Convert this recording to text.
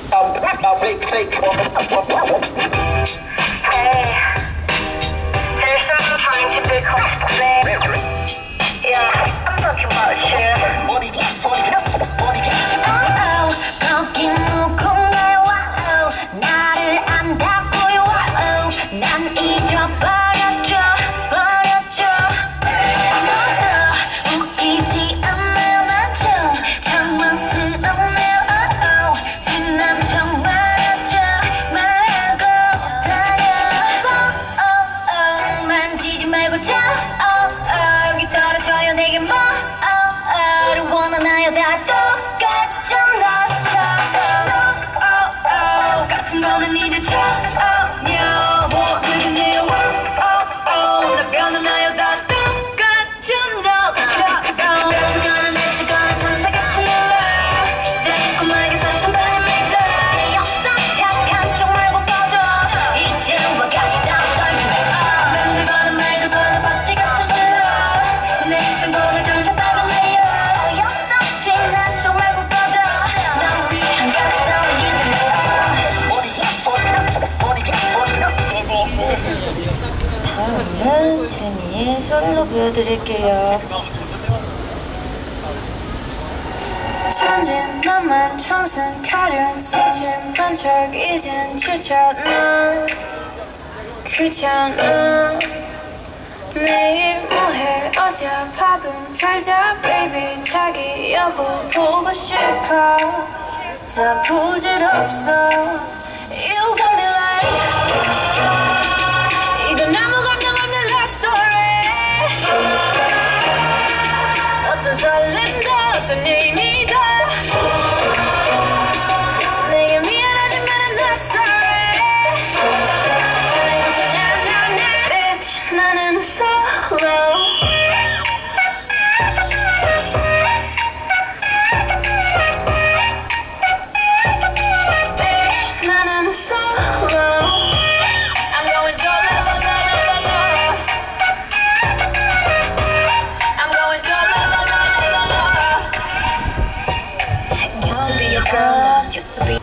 Hey, there's someone trying to be close to me. Yeah, I'm talking about you. 거기 누군가요? 나를 안다고요? 난 잊어버렸죠. 너도 웃기지 않는 만큼 장난스럽네요. 지난 정말 하지 말고 다녀. 만지지 말고 자. 여기 떨어져요 내게 뭐를 원하나요? 다 똑같잖아. 같은 거는 이제 전혀 모르겠네요. 날 변하나요? 다 똑같은 너처럼. 별수가는 내치거나 천사 같은 날 내 꿈에게 샀던 바람이다. 역사 착한 척 말고 꺼져. 이제 와 다시 땀 떨면 맨날 거는 말도 거는 박쥐 같은 플로. 내 승부는 점차 따라래요. 역사 지난 척 말고 꺼져. 난 위한 가시 떠올리는 다음은 제니의 솔로 보여드릴게요. 천진 너만 청순 가련 색칠한 척 이젠 지쳤나. 귀찮아. 매일 뭐해 어디야 밥은 잘자 baby. 자기 여보 보고 싶어. 다 부질없어. You got me like 이건 아무 감정 없는 love story. 어떤 설렘도 어떤 의미도 내게 미안하지만 I'm not sorry. 오늘부터 나나나 bitch 나는 solo. bitch 나는 solo. I'm going solo, la, la, la, la, la. I'm going solo, la, la, la, la, la. Used to be your girl, used to be